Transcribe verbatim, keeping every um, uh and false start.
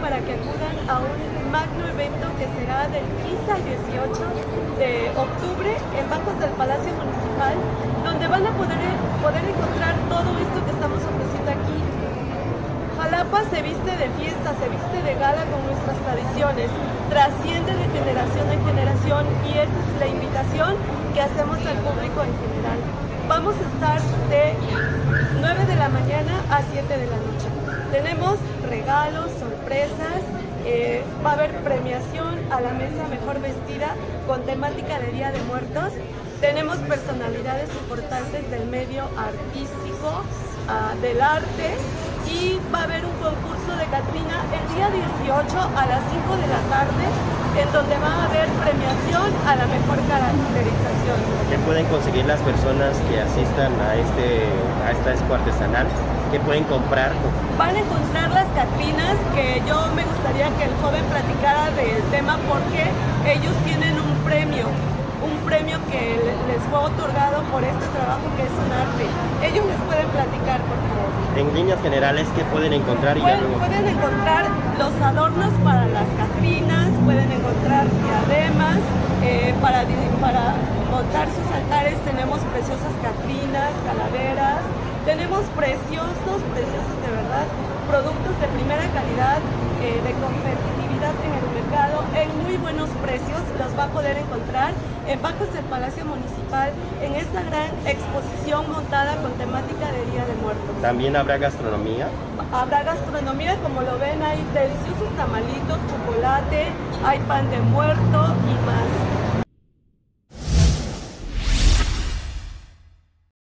para que acudan a un magno evento que será del quince al dieciocho de octubre en bancos del Palacio Municipal, donde van a poder, poder encontrar todo esto que estamos ofreciendo aquí. Jalapa se viste de fiesta, se viste de gala con nuestras tradiciones, trasciende de generación en generación y esa es la invitación que hacemos al público en general. Vamos a estar de nueve de la mañana a siete de la noche. Tenemos regalos, sorpresas, eh, va a haber premiación a la mesa mejor vestida con temática de Día de Muertos. Tenemos personalidades importantes del medio artístico, uh, del arte, y va a haber un concurso de Catrina el día dieciocho a las cinco de la tarde, en donde va a haber premiación a la mejor caracterización. ¿Qué pueden conseguir las personas que asistan a, este, a esta expo artesanal? ¿Qué pueden comprar? Van a encontrar las Catrinas, que yo me gustaría que el joven platicara del tema porque ellos tienen un premio, un premio que les fue otorgado por este trabajo que es un arte. Ellos les pueden platicar, por favor. En líneas generales, ¿qué pueden encontrar? Pueden, y luego... pueden encontrar los adornos para las Catrinas, pueden encontrar diademas, eh, para, para montar sus altares tenemos preciosas Catrinas, calaveras, tenemos preciosos, preciosos de verdad, productos de primera calidad, eh, de competitividad en el mercado, en muy buenos precios, los va a poder encontrar en bancos del Palacio Municipal, en esta gran exposición montada con temática de Día de Muertos. ¿También habrá gastronomía? Habrá gastronomía, como lo ven, hay deliciosos tamalitos, chocolate, hay pan de muerto y más.